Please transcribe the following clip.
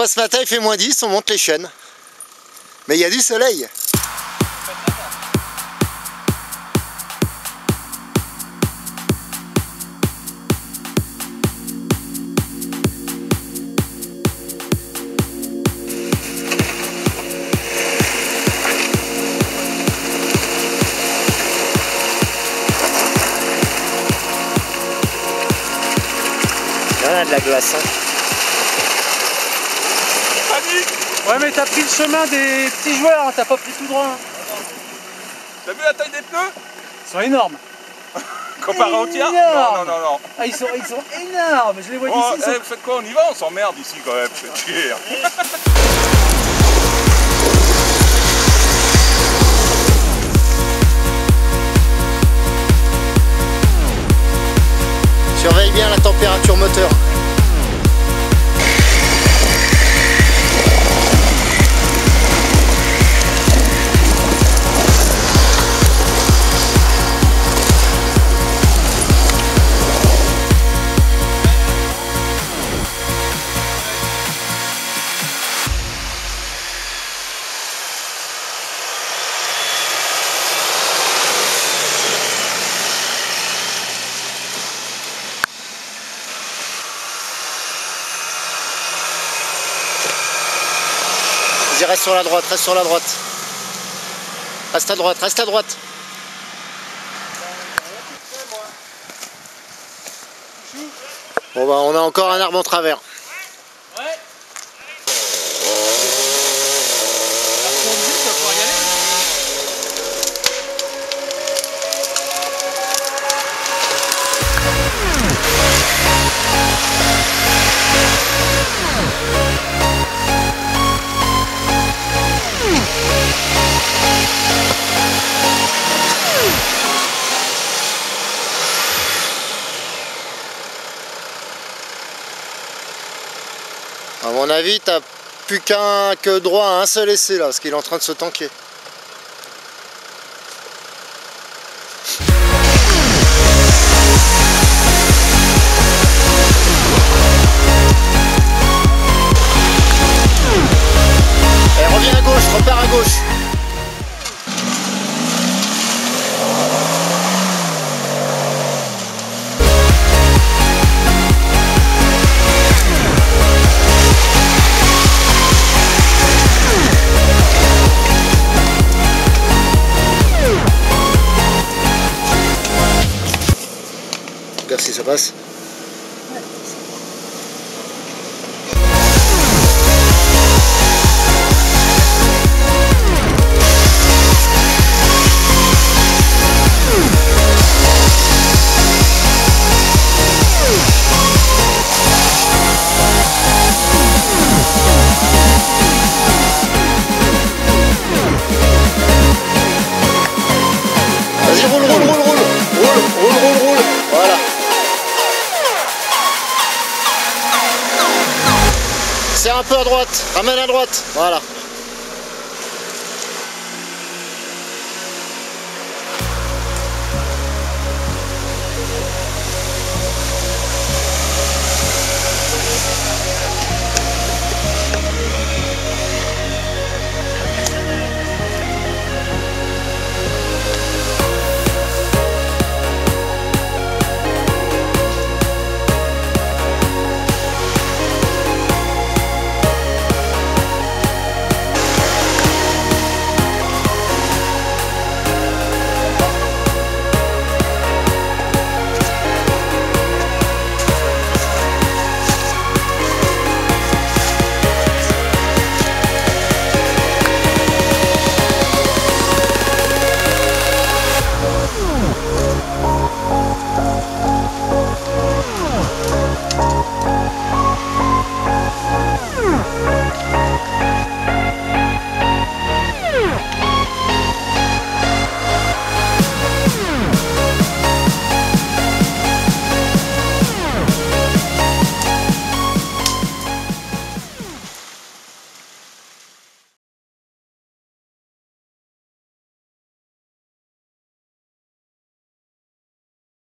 Bon, ce matin il fait -10, on monte les chaînes. Mais il y a du soleil. Voilà de la glace. Hein. Ouais, mais t'as pris le chemin des petits joueurs, t'as pas pris tout droit. T'as vu la taille des pneus? Ils sont énormes. Comparé au tien? Non. Ah, ils sont énormes, je les vois Oh, d'ici. vous faites quoi? On y va? On s'emmerde ici quand même, c'est chier. Surveille bien la température moteur. Vas-y, reste sur la droite, reste sur la droite. Reste à droite, reste à droite. Bon bah on a encore un arbre en travers. Ouais. À mon avis, t'as plus que droit à un seul essai là, parce qu'il est en train de se tanker. Et reviens à gauche, repars à gauche. Regarde si ça passe. Vas-y, roule. Voilà. C'est un peu à droite, ramène à droite, voilà.